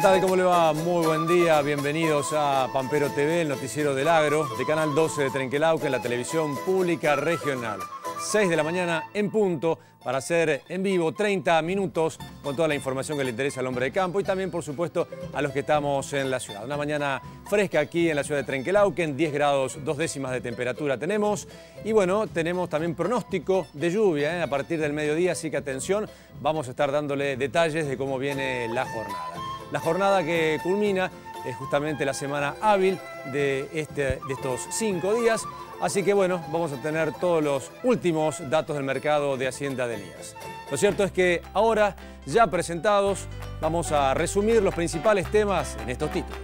tal? ¿Cómo le va? Muy buen día, bienvenidos a Pampero TV, el noticiero del agro, de Canal 12 de Trenquelauquen, la televisión pública regional. 6 de la mañana en punto para hacer en vivo 30 minutos con toda la información que le interesa al hombre de campo y también, por supuesto, a los que estamos en la ciudad. Una mañana fresca aquí en la ciudad de Trenquelauquen, 10 grados 2 décimas de temperatura tenemos y bueno, tenemos también pronóstico de lluvia a partir del mediodía, así que atención, vamos a estar dándole detalles de cómo viene la jornada. La jornada que culmina es justamente la semana hábil de estos 5 días. Así que bueno, vamos a tener todos los últimos datos del mercado de Hacienda de Elías. Lo cierto es que ahora, ya presentados, vamos a resumir los principales temas en estos títulos.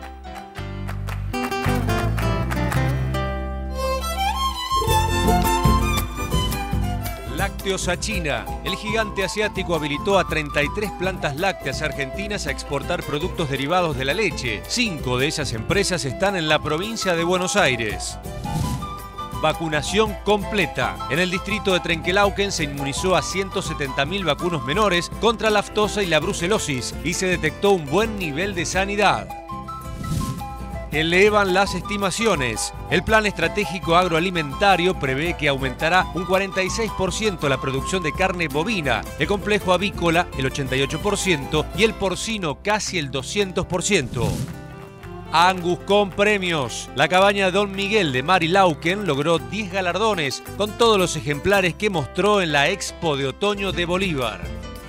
Lácteos a China. El gigante asiático habilitó a 33 plantas lácteas argentinas a exportar productos derivados de la leche. 5 de esas empresas están en la provincia de Buenos Aires. Vacunación completa. En el distrito de Trenquelauquen se inmunizó a 170.000 vacunos menores contra la aftosa y la brucelosis y se detectó un buen nivel de sanidad. Elevan las estimaciones. El Plan Estratégico Agroalimentario prevé que aumentará un 46% la producción de carne bovina, el complejo avícola el 88% y el porcino casi el 200%. Angus con premios. La cabaña Don Miguel de Marilauquen logró 10 galardones con todos los ejemplares que mostró en la Expo de Otoño de Bolívar.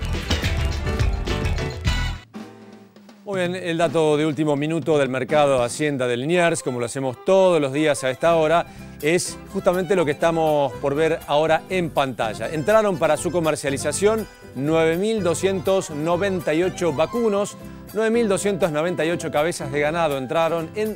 Muy bien, el dato de último minuto del mercado de Hacienda de Liniers, como lo hacemos todos los días a esta hora, es justamente lo que estamos por ver ahora en pantalla. Entraron para su comercialización 9.298 vacunos, 9.298 cabezas de ganado entraron en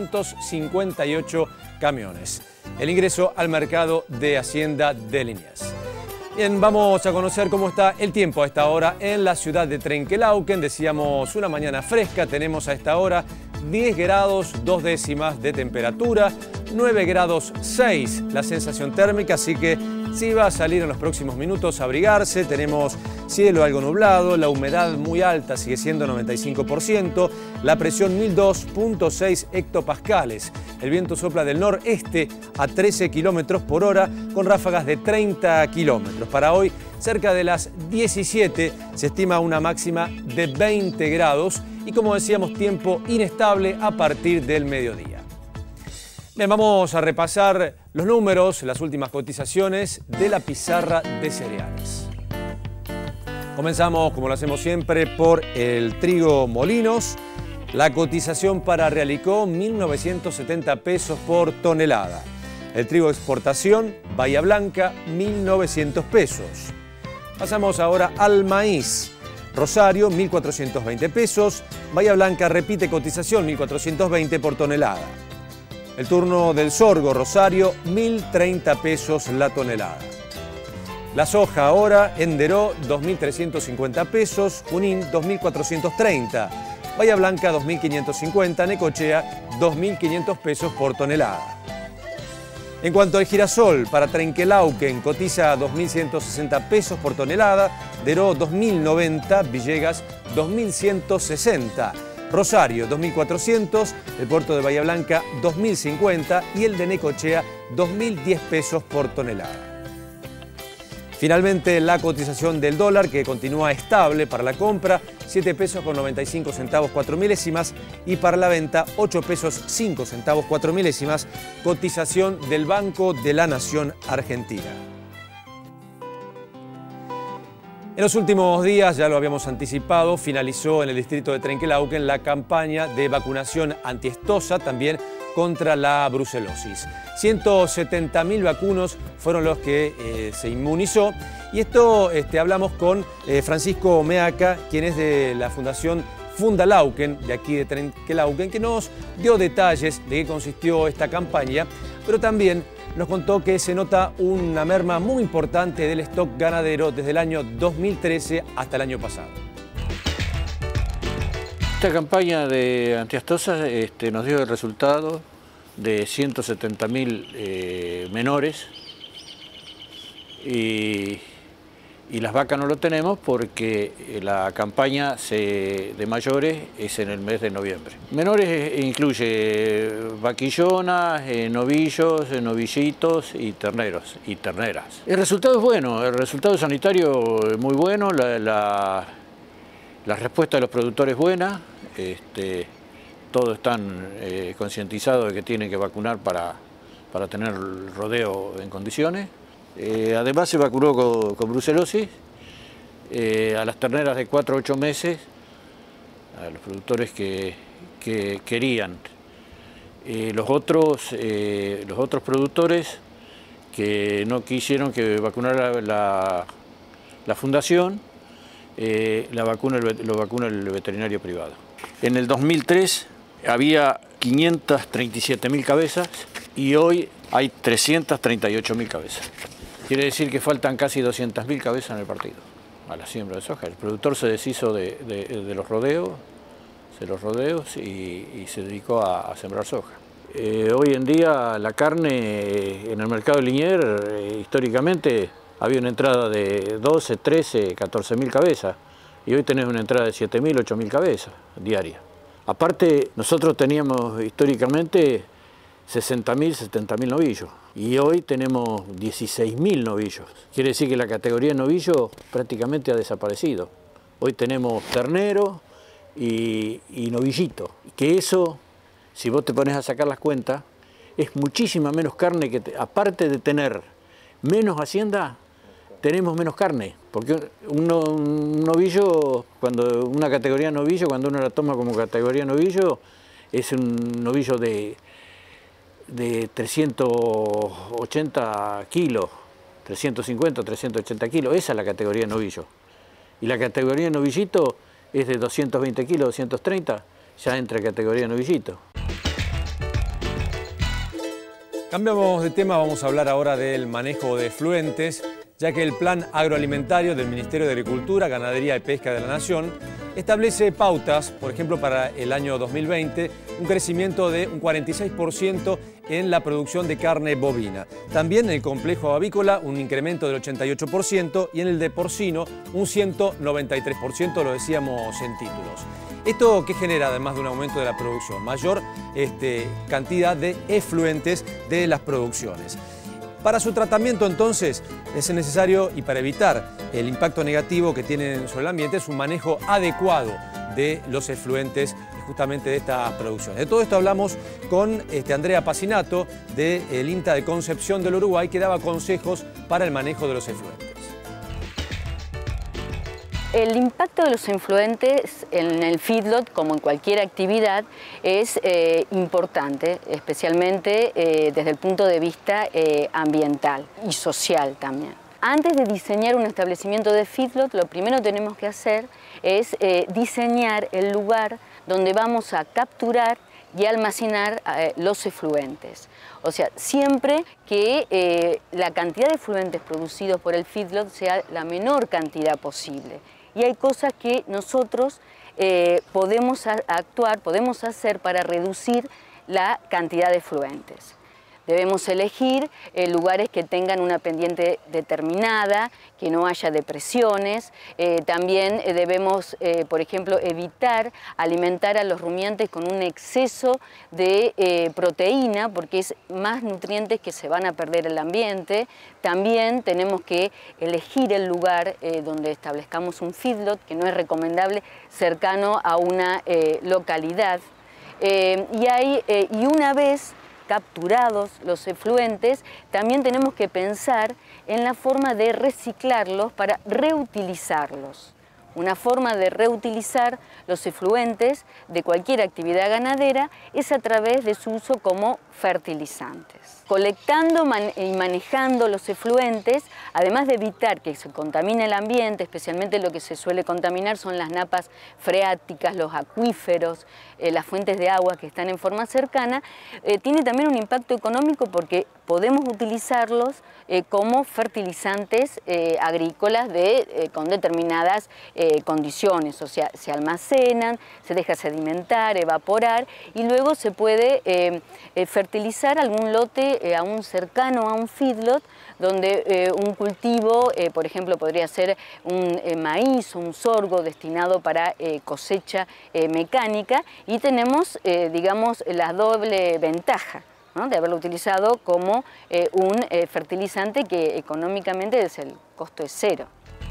258 camiones. El ingreso al mercado de Hacienda de Liniers. Bien, vamos a conocer cómo está el tiempo a esta hora en la ciudad de Trenquelauquen. Decíamos una mañana fresca, tenemos a esta hora 10 grados 2 décimas de temperatura, 9 grados 6 la sensación térmica, así que si va a salir en los próximos minutos a abrigarse, tenemos cielo algo nublado, la humedad muy alta sigue siendo 95%, la presión 1002.6 hectopascales. El viento sopla del noreste a 13 kilómetros por hora con ráfagas de 30 kilómetros. Para hoy, cerca de las 17, se estima una máxima de 20 grados y, como decíamos, tiempo inestable a partir del mediodía. Bien, vamos a repasar los números, las últimas cotizaciones de la pizarra de cereales. Comenzamos, como lo hacemos siempre, por el trigo molinos. La cotización para Realicó, 1.970 pesos por tonelada. El trigo de exportación, Bahía Blanca, 1.900 pesos. Pasamos ahora al maíz. Rosario, 1.420 pesos. Bahía Blanca repite cotización, 1.420 por tonelada. El turno del sorgo, Rosario, 1.030 pesos la tonelada. La soja ahora, Enderó, 2.350 pesos. Junín, 2.430. Bahía Blanca, 2.550. Necochea, 2.500 pesos por tonelada. En cuanto al girasol, para Trenquelauquen cotiza 2.160 pesos por tonelada. Deró, 2.090. Villegas, 2.160. Rosario, 2.400, el puerto de Bahía Blanca, 2.050 y el de Necochea, 2.010 pesos por tonelada. Finalmente, la cotización del dólar, que continúa estable para la compra, 7 pesos con 95 centavos 4 milésimas y para la venta, 8 pesos 5 centavos 4 milésimas, cotización del Banco de la Nación Argentina. En los últimos días, ya lo habíamos anticipado, finalizó en el distrito de Trenquelauquen la campaña de vacunación antiestosa, también contra la brucelosis. 170.000 vacunos fueron los que se inmunizó. Y esto hablamos con Francisco Meaca, quien es de la Fundación Fundalauquen, de aquí de Trenquelauquen, que nos dio detalles de qué consistió esta campaña, pero también nos contó que se nota una merma muy importante del stock ganadero desde el año 2013 hasta el año pasado. Esta campaña de antiastosas nos dio el resultado de 170.000 menores y Y las vacas no lo tenemos porque la campaña de mayores es en el mes de noviembre. Menores incluye vaquillonas, novillos, novillitos y terneros y terneras. El resultado es bueno, el resultado sanitario es muy bueno, la respuesta de los productores es buena, todos están concientizados de que tienen que vacunar para tener el rodeo en condiciones. Además se vacunó con brucelosis a las terneras de 4 a 8 meses, a los productores que querían. Los otros productores que no quisieron que vacunara la fundación, lo vacuna el veterinario privado. En el 2003 había 537.000 cabezas y hoy hay 338.000 cabezas. Quiere decir que faltan casi 200.000 cabezas en el partido, a la siembra de soja. El productor se deshizo de los rodeos, y se dedicó a sembrar soja. Hoy en día la carne en el mercado de Liniers, históricamente, había una entrada de 12, 13, 14.000 cabezas y hoy tenés una entrada de 7.000, 8.000 cabezas diarias. Aparte, nosotros teníamos históricamente 60.000, 70.000 novillos y hoy tenemos 16.000 novillos. Quiere decir que la categoría de novillo prácticamente ha desaparecido. Hoy tenemos ternero y novillito, que eso, si vos te pones a sacar las cuentas, es muchísima menos carne que, aparte de tener menos hacienda, tenemos menos carne, porque un novillo, una categoría de novillo, cuando uno la toma como categoría de novillo, es un novillo de 380 kilos, 350, 380 kilos, esa es la categoría de novillo. Y la categoría de novillito es de 220 kilos, 230, ya entra categoría de novillito. Cambiamos de tema, vamos a hablar ahora del manejo de efluentes, ya que el Plan Agroalimentario del Ministerio de Agricultura, Ganadería y Pesca de la Nación establece pautas, por ejemplo, para el año 2020, un crecimiento de un 46% en la producción de carne bovina. También en el complejo avícola un incremento del 88% y en el de porcino un 193%, lo decíamos en títulos. ¿Esto qué genera, además de un aumento de la producción? Mayor cantidad de efluentes de las producciones. Para su tratamiento, entonces, es necesario, y para evitar el impacto negativo que tienen sobre el ambiente, es un manejo adecuado de los efluentes justamente de estas producciones. De todo esto hablamos con Andrea Pacinato, del INTA de Concepción del Uruguay, que daba consejos para el manejo de los efluentes. El impacto de los efluentes en el feedlot, como en cualquier actividad, es importante, especialmente desde el punto de vista ambiental y social también. Antes de diseñar un establecimiento de feedlot, lo primero que tenemos que hacer es diseñar el lugar donde vamos a capturar y almacenar los efluentes. O sea, siempre que la cantidad de efluentes producidos por el feedlot sea la menor cantidad posible. Y hay cosas que nosotros podemos hacer para reducir la cantidad de efluentes. Debemos elegir lugares que tengan una pendiente determinada, que no haya depresiones. También debemos, por ejemplo, evitar alimentar a los rumiantes con un exceso de proteína, porque es más nutrientes que se van a perder en el ambiente. También tenemos que elegir el lugar donde establezcamos un feedlot, que no es recomendable cercano a una localidad. Y una vez capturados los efluentes, también tenemos que pensar en la forma de reciclarlos para reutilizarlos. Una forma de reutilizar los efluentes de cualquier actividad ganadera es a través de su uso como fertilizantes. Colectando y manejando los efluentes, además de evitar que se contamine el ambiente, especialmente lo que se suele contaminar son las napas freáticas, los acuíferos, las fuentes de agua que están en forma cercana, tiene también un impacto económico porque podemos utilizarlos como fertilizantes agrícolas con determinadas condiciones, o sea, se almacenan, se deja sedimentar, evaporar y luego se puede fertilizar algún lote aún cercano a un feedlot, donde un cultivo, por ejemplo, podría ser un maíz o un sorgo destinado para cosecha mecánica, y tenemos, digamos, la doble ventaja, ¿no?, de haberlo utilizado como un fertilizante que económicamente el costo es cero.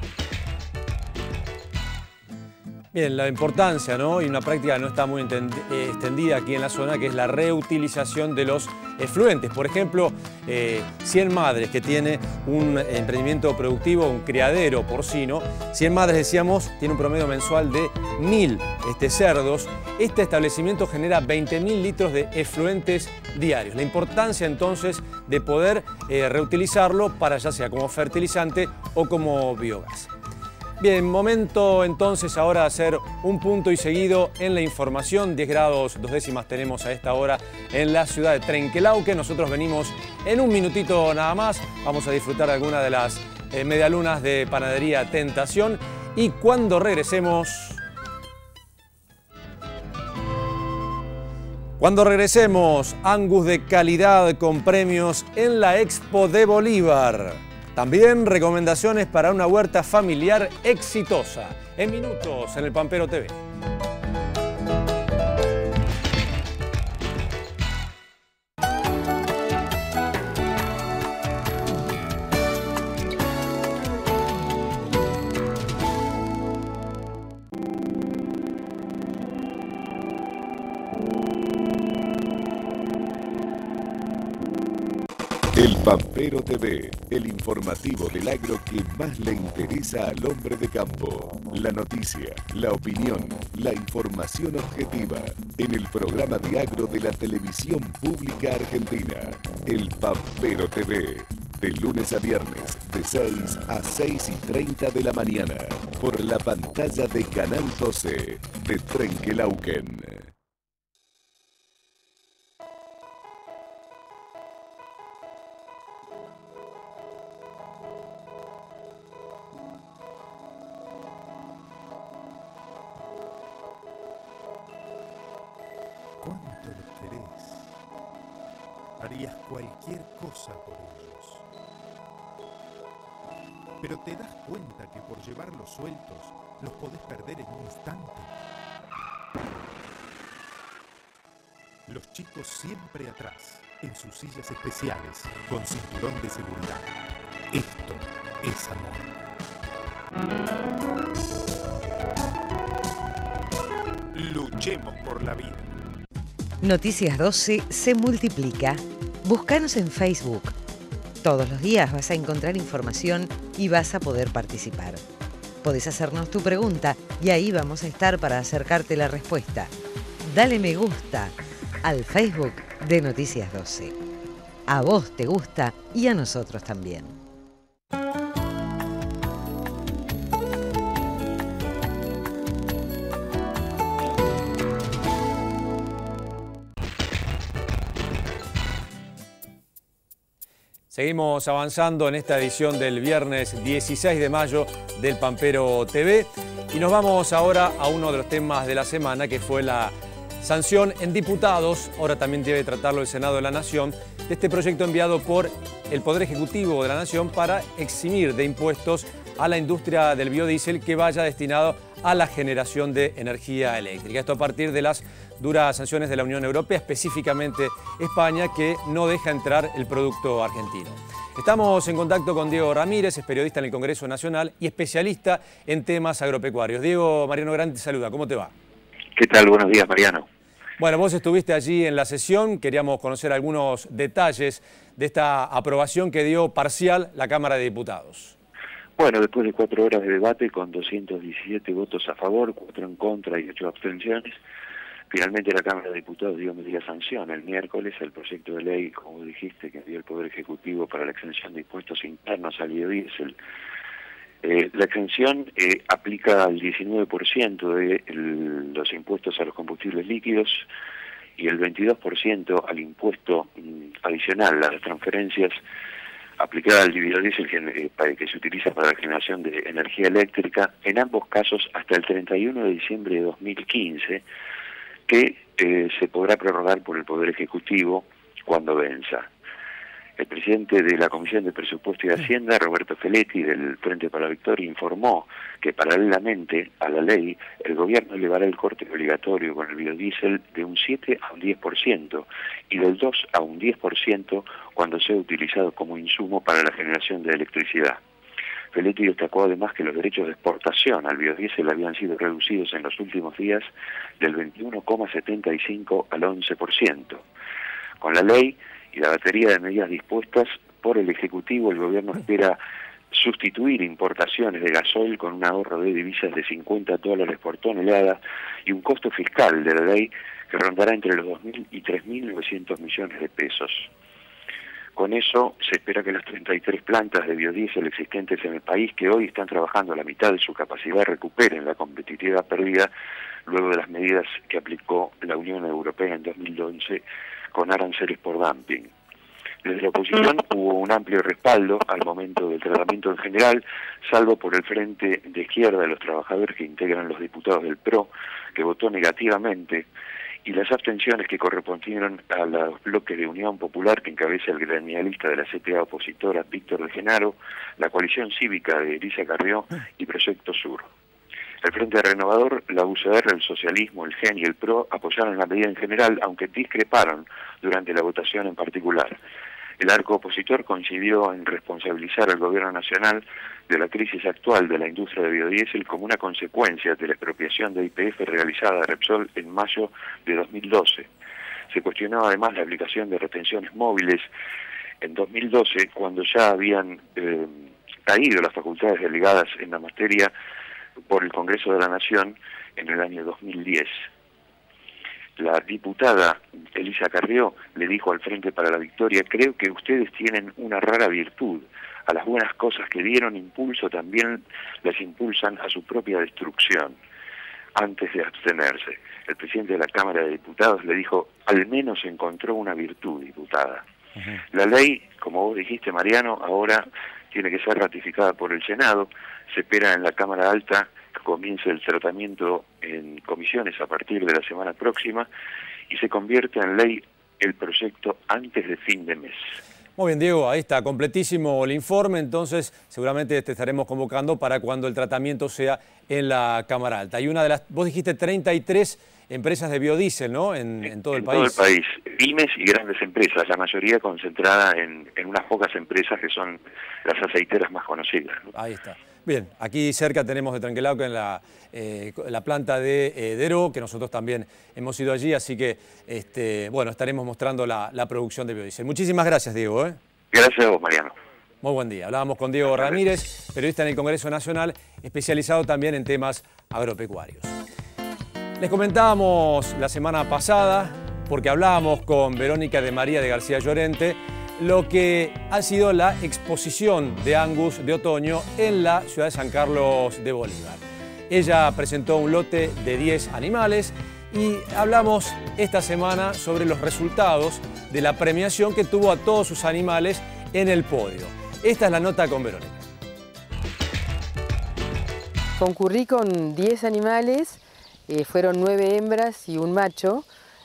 Bien, la importancia, ¿no?, y una práctica que no está muy extendida aquí en la zona, que es la reutilización de los efluentes. Por ejemplo, 100 madres que tiene un emprendimiento productivo, un criadero porcino, 100 madres, decíamos, tiene un promedio mensual de 1000 cerdos. Este establecimiento genera 20.000 litros de efluentes diarios. La importancia entonces de poder reutilizarlo para ya sea como fertilizante o como biogás. Bien, momento entonces ahora de hacer un punto y seguido en la información. 10 grados 2 décimas tenemos a esta hora en la ciudad de Trenquelauquen. Nosotros venimos en un minutito nada más. Vamos a disfrutar de alguna de las medialunas de Panadería Tentación. Y cuando regresemos... Angus de calidad con premios en la Expo de Bolívar. También recomendaciones para una huerta familiar exitosa. En minutos en el Pampero TV. El Pampero TV, el informativo del agro que más le interesa al hombre de campo. La noticia, la opinión, la información objetiva. En el programa de agro de la televisión pública argentina. El Pampero TV. De lunes a viernes, de 6 a 6:30 de la mañana. Por la pantalla de Canal 12 de Trenquelauquen. ¿Cuánto los querés? Harías cualquier cosa por ellos. Pero te das cuenta que por llevarlos sueltos los podés perder en un instante. Los chicos siempre atrás, en sus sillas especiales, con cinturón de seguridad. Esto es amor. Luchemos por la vida. Noticias 12 se multiplica. Búscanos en Facebook. Todos los días vas a encontrar información y vas a poder participar. Podés hacernos tu pregunta y ahí vamos a estar para acercarte la respuesta. Dale me gusta al Facebook de Noticias 12. A vos te gusta y a nosotros también. Seguimos avanzando en esta edición del viernes 16 de mayo del Pampero TV y nos vamos ahora a uno de los temas de la semana, que fue la sanción en diputados, ahora también debe tratarlo el Senado de la Nación, de este proyecto enviado por el Poder Ejecutivo de la Nación para eximir de impuestos a la industria del biodiesel que vaya destinado a la generación de energía eléctrica. Esto a partir de las duras sanciones de la Unión Europea, específicamente España, que no deja entrar el producto argentino. Estamos en contacto con Diego Ramírez, es periodista en el Congreso Nacional y especialista en temas agropecuarios. Diego, Mariano Grande te saluda, ¿cómo te va? ¿Qué tal? Buenos días, Mariano. Bueno, vos estuviste allí en la sesión, queríamos conocer algunos detalles de esta aprobación que dio parcial la Cámara de Diputados. Bueno, después de 4 horas de debate con 217 votos a favor, 4 en contra y 8 abstenciones, finalmente la Cámara de Diputados dio media sanción el miércoles al proyecto de ley, como dijiste, que dio el Poder Ejecutivo para la exención de impuestos internos al biodiesel. La exención aplica al 19% de los impuestos a los combustibles líquidos y el 22% al impuesto adicional, a las transferencias aplicada al biodiesel que se utiliza para la generación de energía eléctrica, en ambos casos hasta el 31 de diciembre de 2015, que se podrá prorrogar por el Poder Ejecutivo cuando venza. El presidente de la Comisión de Presupuesto y Hacienda, Roberto Feletti, del Frente para la Victoria, informó que paralelamente a la ley, el gobierno elevará el corte obligatorio con el biodiesel de un 7 a un 10% y del 2 a un 10% cuando sea utilizado como insumo para la generación de electricidad. Feletti destacó además que los derechos de exportación al biodiesel habían sido reducidos en los últimos días del 21,75 al 11%. Con la ley y la batería de medidas dispuestas por el Ejecutivo, el gobierno espera sustituir importaciones de gasoil con un ahorro de divisas de $50 por tonelada y un costo fiscal de la ley que rondará entre los 2.000 y 3.900 millones de pesos. Con eso se espera que las 33 plantas de biodiesel existentes en el país, que hoy están trabajando a la mitad de su capacidad, recuperen la competitividad perdida luego de las medidas que aplicó la Unión Europea en 2011 con aranceles por dumping. Desde la oposición hubo un amplio respaldo al momento del tratamiento en general, salvo por el Frente de Izquierda de los Trabajadores que integran los diputados del PRO, que votó negativamente, y las abstenciones que correspondieron a los bloques de Unión Popular que encabeza el gremialista de la CTA opositora Víctor de Genaro, la coalición cívica de Elisa Carrió y Proyecto Sur. El Frente Renovador, la UCR, el Socialismo, el GEN y el PRO apoyaron la medida en general, aunque discreparon durante la votación en particular. El arco opositor coincidió en responsabilizar al Gobierno Nacional de la crisis actual de la industria de biodiesel como una consecuencia de la expropiación de YPF realizada a Repsol en mayo de 2012. Se cuestionó además la aplicación de retenciones móviles en 2012, cuando ya habían caído las facultades delegadas en la materia por el Congreso de la Nación en el año 2010. La diputada Elisa Carrió le dijo al Frente para la Victoria: creo que ustedes tienen una rara virtud. A las buenas cosas que dieron impulso también las impulsan a su propia destrucción. Antes de abstenerse, el presidente de la Cámara de Diputados le dijo: al menos encontró una virtud, diputada. La ley, como vos dijiste, Mariano, ahora tiene que ser ratificada por el Senado. Se espera en la Cámara Alta que comience el tratamiento en comisiones a partir de la semana próxima y se convierta en ley el proyecto antes de fin de mes. Muy bien, Diego, ahí está, completísimo el informe, entonces seguramente te estaremos convocando para cuando el tratamiento sea en la Cámara Alta. Y una de las, vos dijiste 33 empresas de biodiesel, ¿no? En todo el país. En todo el país, pymes y grandes empresas, la mayoría concentrada en unas pocas empresas que son las aceiteras más conocidas, ¿no? Ahí está. Bien, aquí cerca tenemos de Tranquilauquen en la planta de Deró, que nosotros también hemos ido allí, así que bueno, estaremos mostrando la producción de biodiesel. Muchísimas gracias, Diego. Gracias a vos, Mariano. Muy buen día. Hablábamos con Diego Ramírez, periodista en el Congreso Nacional, especializado también en temas agropecuarios. Les comentábamos la semana pasada, porque hablábamos con Verónica de María de García Llorente, lo que ha sido la exposición de Angus de otoño en la ciudad de San Carlos de Bolívar. Ella presentó un lote de 10 animales y hablamos esta semana sobre los resultados de la premiación que tuvo a todos sus animales en el podio. Esta es la nota con Verónica. Concurrí con 10 animales, fueron 9 hembras y un macho.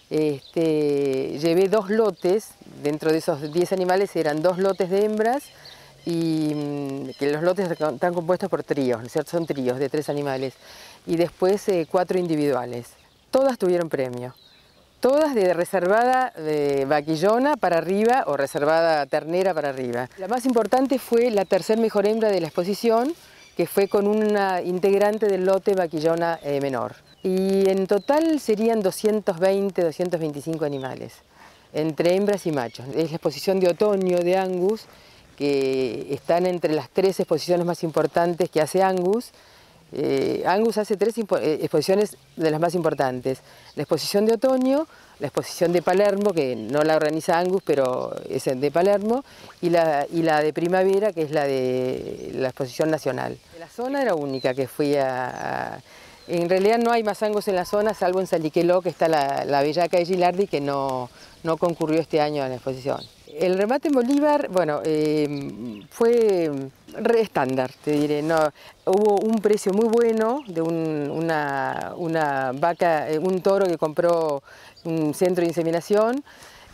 Llevé 2 lotes, dentro de esos 10 animales eran 2 lotes de hembras y que los lotes están compuestos por tríos, ¿no es cierto? Son tríos de 3 animales y después 4 individuales. Todas tuvieron premio, todas de reservada de vaquillona para arriba o reservada ternera para arriba. La más importante fue la tercer mejor hembra de la exposición, que fue con una integrante del lote vaquillona menor. Y en total serían 220, 225 animales, entre hembras y machos. Es la exposición de otoño de Angus, que están entre las 3 exposiciones más importantes que hace Angus. Angus hace 3 exposiciones de las más importantes. La exposición de otoño, la exposición de Palermo, que no la organiza Angus, pero es de Palermo, y la de primavera, que es la de la exposición nacional. La zona era única que fui En realidad no hay más Angus en la zona, salvo en Saliqueló, que está la bellaca de Gilardi, que no concurrió este año a la exposición. El remate en Bolívar, bueno, fue estándar, te diré. No, hubo un precio muy bueno de una vaca, un toro que compró un centro de inseminación.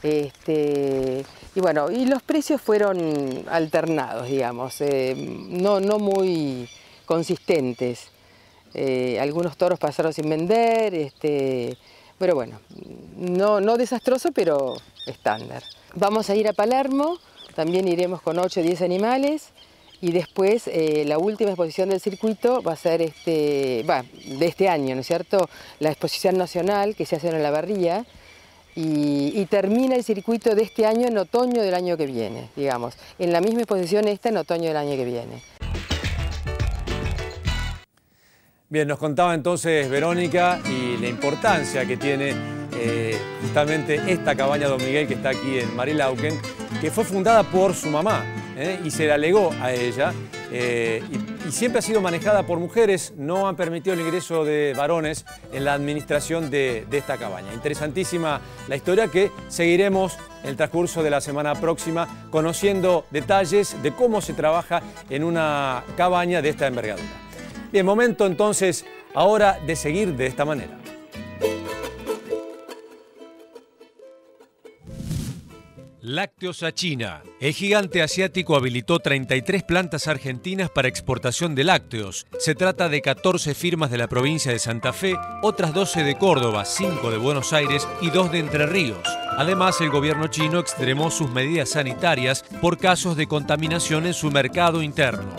Y bueno, y los precios fueron alternados, digamos, no muy consistentes. Algunos toros pasaron sin vender, pero bueno, no desastroso, pero estándar. Vamos a ir a Palermo, también iremos con 8 o 10 animales, y después la última exposición del circuito va a ser de este año, ¿no es cierto? La exposición nacional que se hace en La Barría, y termina el circuito de este año en otoño del año que viene, digamos. En la misma exposición en otoño del año que viene. Bien, nos contaba entonces Verónica y la importancia que tiene justamente esta cabaña Don Miguel que está aquí en Marilauken, que fue fundada por su mamá y se la legó a ella y siempre ha sido manejada por mujeres, no han permitido el ingreso de varones en la administración de esta cabaña. Interesantísima la historia que seguiremos en el transcurso de la semana próxima conociendo detalles de cómo se trabaja en una cabaña de esta envergadura. Bien, momento entonces ahora de seguir de esta manera. Lácteos a China. El gigante asiático habilitó 33 plantas argentinas para exportación de lácteos. Se trata de 14 firmas de la provincia de Santa Fe, otras 12 de Córdoba, 5 de Buenos Aires y 2 de Entre Ríos. Además, el gobierno chino extremó sus medidas sanitarias por casos de contaminación en su mercado interno.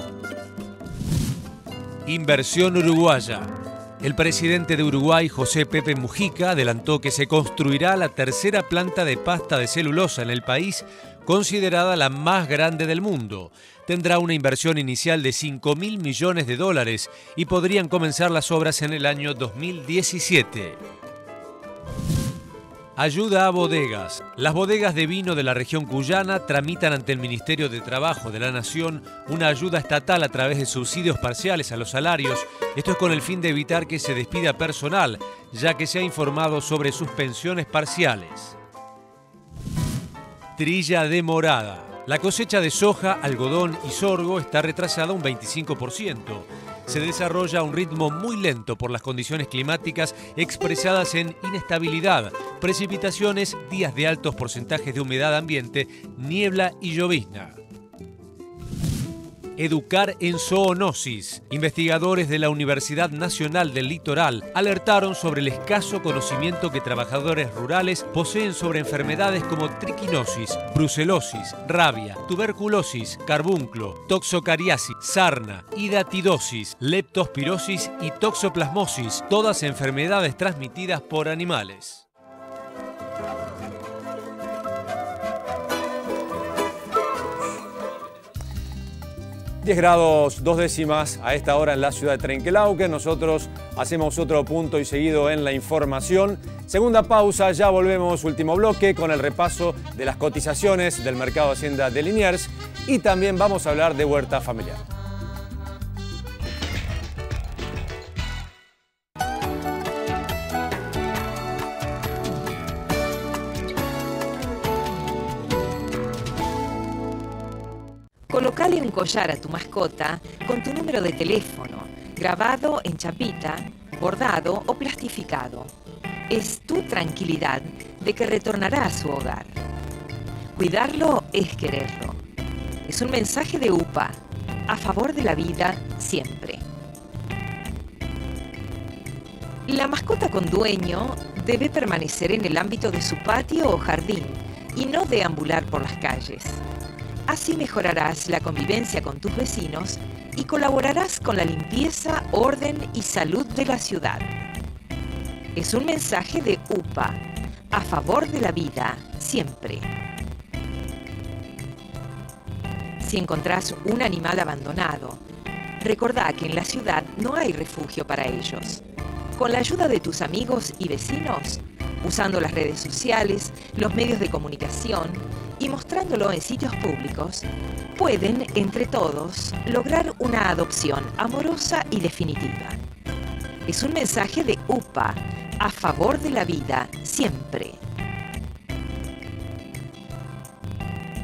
Inversión uruguaya. El presidente de Uruguay, José Pepe Mujica, adelantó que se construirá la tercera planta de pasta de celulosa en el país, considerada la más grande del mundo. Tendrá una inversión inicial de $5.000 millones y podrían comenzar las obras en el año 2017. Ayuda a bodegas. Las bodegas de vino de la región cuyana tramitan ante el Ministerio de Trabajo de la Nación una ayuda estatal a través de subsidios parciales a los salarios. Esto es con el fin de evitar que se despida personal, ya que se ha informado sobre suspensiones parciales. Trilla demorada. La cosecha de soja, algodón y sorgo está retrasada un 25%. Se desarrolla a un ritmo muy lento por las condiciones climáticas expresadas en inestabilidad, precipitaciones, días de altos porcentajes de humedad ambiente, niebla y llovizna. Educar en zoonosis. Investigadores de la Universidad Nacional del Litoral alertaron sobre el escaso conocimiento que trabajadores rurales poseen sobre enfermedades como triquinosis, brucelosis, rabia, tuberculosis, carbunclo, toxocariasis, sarna, hidatidosis, leptospirosis y toxoplasmosis, todas enfermedades transmitidas por animales. ...10 grados 2 décimas a esta hora en la ciudad de Trenquelauquen. Nosotros hacemos otro punto y seguido en la información. Segunda pausa, ya volvemos, último bloque, con el repaso de las cotizaciones del mercado de Hacienda de Liniers. Y también vamos a hablar de huerta familiar. Colocale un collar a tu mascota con tu número de teléfono, grabado en chapita, bordado o plastificado. Es tu tranquilidad de que retornará a su hogar. Cuidarlo es quererlo. Es un mensaje de UPA, a favor de la vida siempre. La mascota con dueño debe permanecer en el ámbito de su patio o jardín y no deambular por las calles. Así mejorarás la convivencia con tus vecinos y colaborarás con la limpieza, orden y salud de la ciudad. Es un mensaje de UPA, a favor de la vida, siempre. Si encontrás un animal abandonado, recordá que en la ciudad no hay refugio para ellos. Con la ayuda de tus amigos y vecinos, usando las redes sociales, los medios de comunicación y mostrándolo en sitios públicos, pueden, entre todos, lograr una adopción amorosa y definitiva. Es un mensaje de UPA, a favor de la vida, siempre.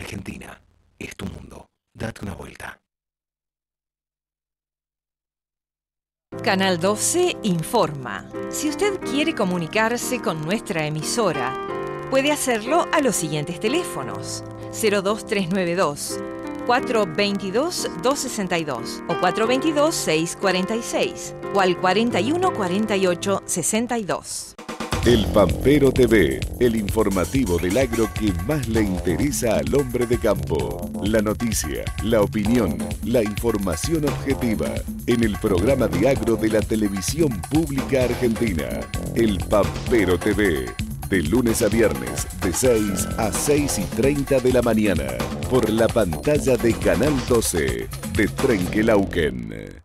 Argentina es tu mundo. Date una vuelta. Canal 12 informa. Si usted quiere comunicarse con nuestra emisora, puede hacerlo a los siguientes teléfonos: 02392 422 262 o 422 646 o al 41 48 62. El Pampero TV, el informativo del agro que más le interesa al hombre de campo. La noticia, la opinión, la información objetiva. En el programa de agro de la televisión pública argentina. El Pampero TV. De lunes a viernes, de 6 a 6:30 de la mañana. Por la pantalla de Canal 12 de Trenquelauquen.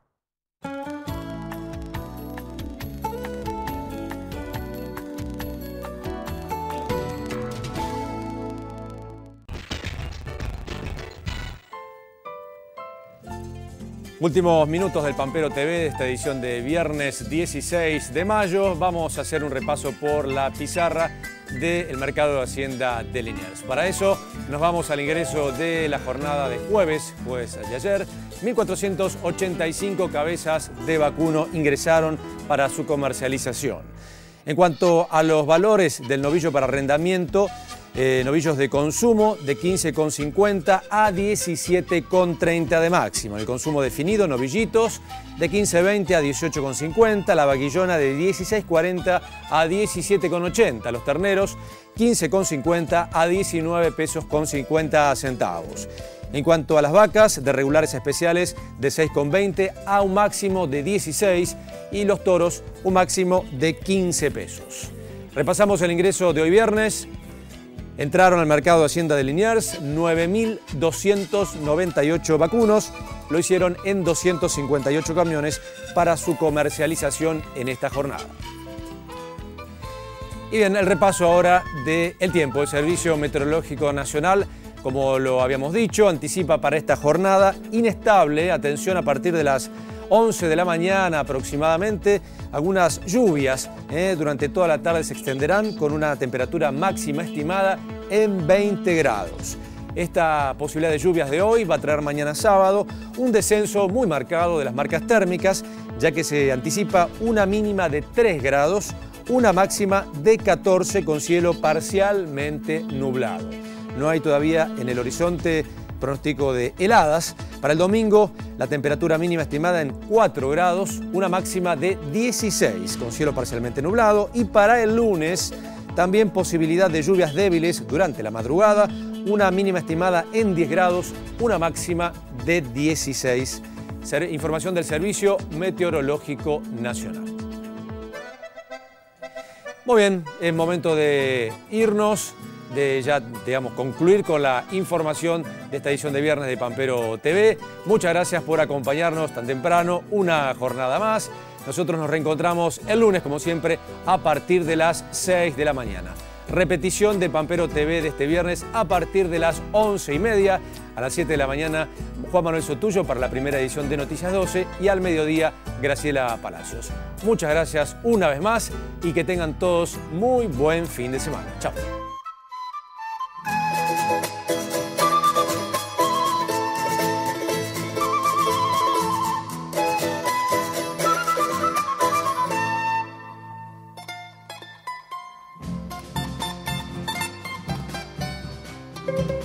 Últimos minutos del Pampero TV de esta edición de viernes 16 de mayo. Vamos a hacer un repaso por la pizarra del mercado de Hacienda de Liniers. Para eso nos vamos al ingreso de la jornada de jueves de ayer. 1.485 cabezas de vacuno ingresaron para su comercialización. En cuanto a los valores del novillo para arrendamiento, novillos de consumo de 15,50 a 17,30 de máximo. El consumo definido, novillitos de 15,20 a 18,50. La vaquillona de 16,40 a 17,80. Los terneros 15,50 a 19 pesos con 50 centavos. En cuanto a las vacas, de regulares especiales de 6,20 a un máximo de 16 y los toros un máximo de 15 pesos. Repasamos el ingreso de hoy viernes. Entraron al mercado de Hacienda de Liniers 9.298 vacunos. Lo hicieron en 258 camiones para su comercialización en esta jornada. Y bien, el repaso ahora del tiempo. El Servicio Meteorológico Nacional, como lo habíamos dicho, anticipa para esta jornada inestable. Atención, a partir de las 11 de la mañana aproximadamente, algunas lluvias durante toda la tarde se extenderán con una temperatura máxima estimada en 20 grados. Esta posibilidad de lluvias de hoy va a traer mañana sábado un descenso muy marcado de las marcas térmicas, ya que se anticipa una mínima de 3 grados, una máxima de 14 con cielo parcialmente nublado. No hay todavía en el horizonte pronóstico de heladas. Para el domingo, la temperatura mínima estimada en 4 grados, una máxima de 16 con cielo parcialmente nublado. Y para el lunes, también posibilidad de lluvias débiles durante la madrugada, una mínima estimada en 10 grados, una máxima de 16. Información del Servicio Meteorológico Nacional. Muy bien, es momento de irnos, de ya, digamos, concluir con la información de esta edición de viernes de Pampero TV. Muchas gracias por acompañarnos tan temprano, una jornada más. Nosotros nos reencontramos el lunes, como siempre, a partir de las 6 de la mañana. Repetición de Pampero TV de este viernes a partir de las 11:30. A las 7 de la mañana, Juan Manuel Sotullo para la primera edición de Noticias 12 y al mediodía, Graciela Palacios. Muchas gracias una vez más y que tengan todos muy buen fin de semana. Chao. Thank you.